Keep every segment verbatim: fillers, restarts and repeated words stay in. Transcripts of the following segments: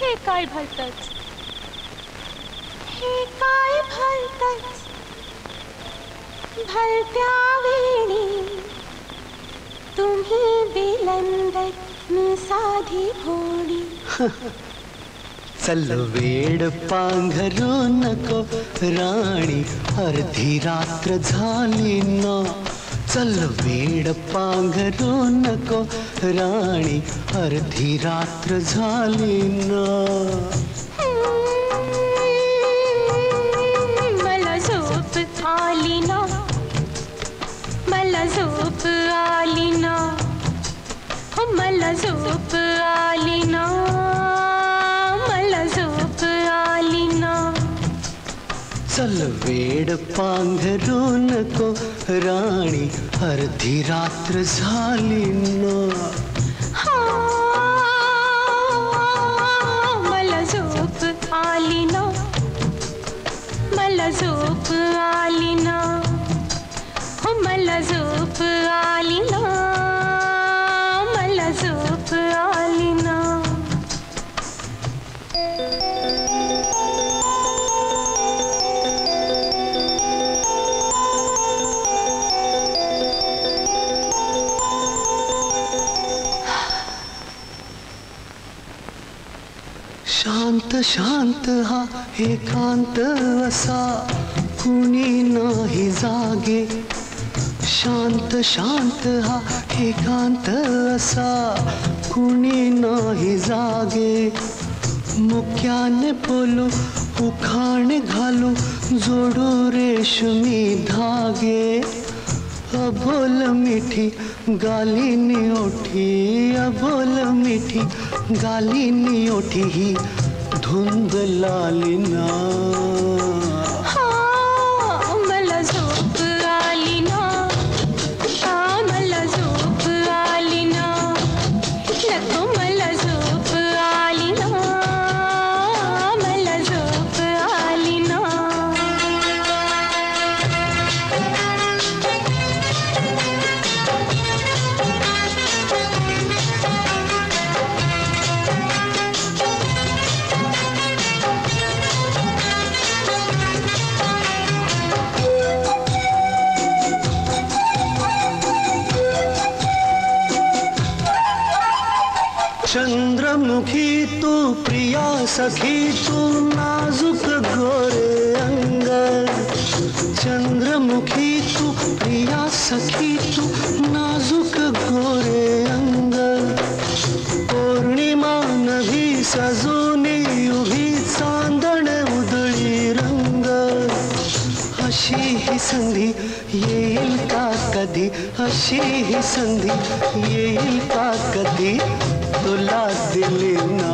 हे काय भलतंच, हे काय भलतंच, भलत्या वेणी तुम्ही विलंदत मी साधी भोळी. चल वेड पांघरू नको राणी, अर्धी रात्र झाली ना. चल वेड पांघरू नको राणी, अर्धी रात्र झाली ना. मला झोप आली ना, मला झोप आली ना, हो मला झोप आली ना, मला झोप आली ना. चल वेड पांघरू नको राणी, अर्धी रात्र झाली ना. मला झोप आली ना, मला झोप आली ना, हो मला झोप आली ना, मला झोप आली ना. शांत शांत हा एकांत असा कुणी नाही जागे. शांत शांत हा एकांत असा कुणी नाही जागे. मुक्याने बोलू उखाणे घालू जोडू रेशमी धागे. अबोल मिठी गालीनी ओठी, अबोल मिठी गालीनी ओठी ही धुंद लाली ना. मला झोप आली ना, मला झोप आली ना, नको मला झोप आली ना, मला झोप आली ना. चंद्रमुखी तू प्रिया सखी तू नाजुक गोरे अंग. चंद्रमुखी तू प्रिया सखी तू नाजुक गोरे अंग. पौर्णिमा नभी सजूनी उभी चांदण उधळी रंग. अशी ही संधी येईल का कधी, अशी ही संधी येईल का कधी तुला दिली ना.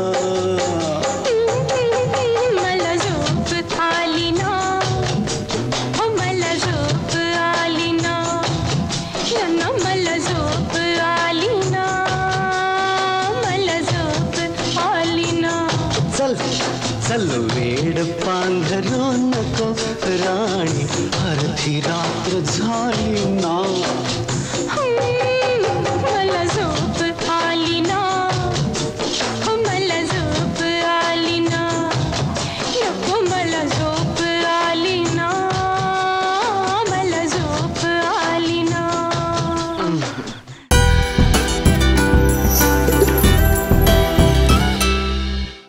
मला झोप आली ना, हो मला झोप आली ना, ना मला झोप आली ना, मला झोप आली ना. चल चल वेड पांघरू नको राणी, अर्धी रात्र झाली ना.